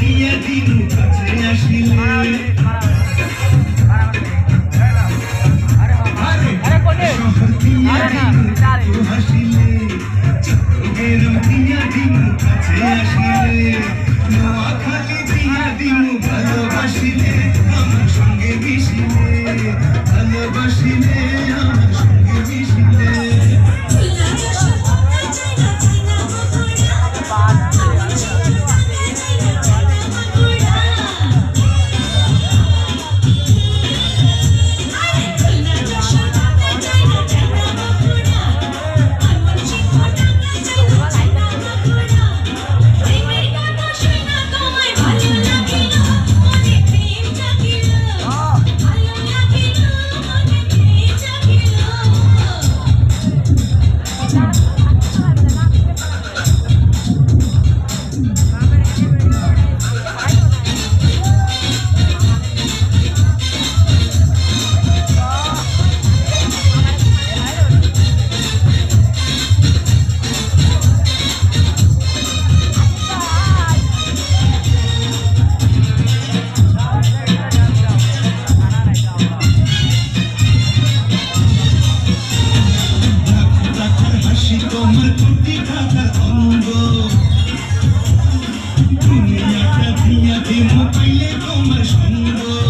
দিয়া দিনু কাছে আসিলে শহর দিয়া দিনু হাসিলে চট্টগ্রাম দিয়া দিনু কাছে আসিলে নোয়াখালী দিয়া দিনু ভালোবাসিলে আমার সঙ্গে মিশিলে ভালোবাসিলে আমার সঙ্গে মিশিলে তোমার কোটি টাকার অঙ্গ দুনিয়াটা দিয়া দিমু পাইলে তোমার সঙ্গ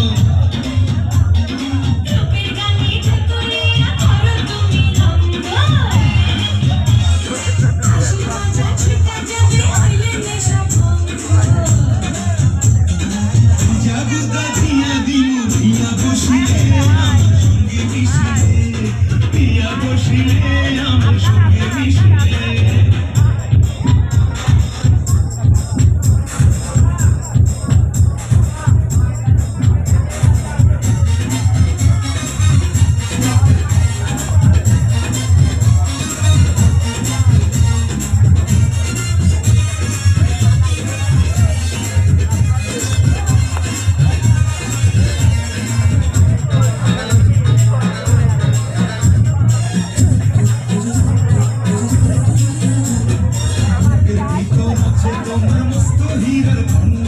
জাগুদা দিয়া দিমু দিয়া বসিলে আমার সঙ্গে মিশিলে দিয়া বসিলে আমার সঙ্গে মিশিলে তোমার মস্ত হীরার খণ্ড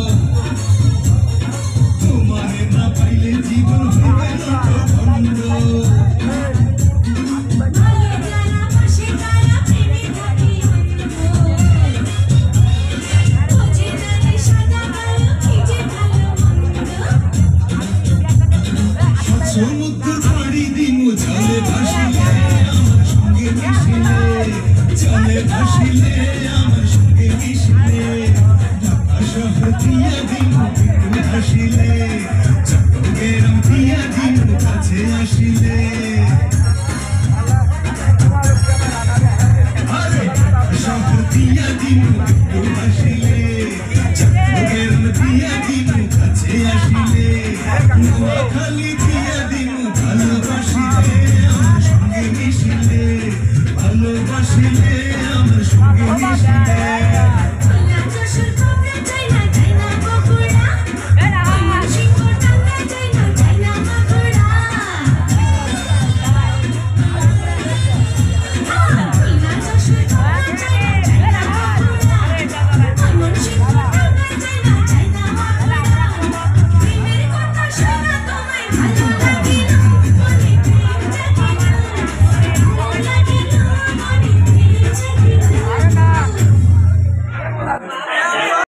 তোমারে না পাইলে জীবন হইবে খণ্ড সমুদ্র পাড়ি দিমু জলে ভাসিলে আমার সঙ্গে মিশিলে জলে ভাসিলে আমার সঙ্গে মিশিলে ঢাকা শহর দিয়া দিমু হাসিলে চট্টগ্রাম দিয়া দিমু কাছে আসিলে শহর দিয়া দিমু হাসিলে চট্টগ্রাম দিয়া দিমু কাছে আসিলে নোয়াখালী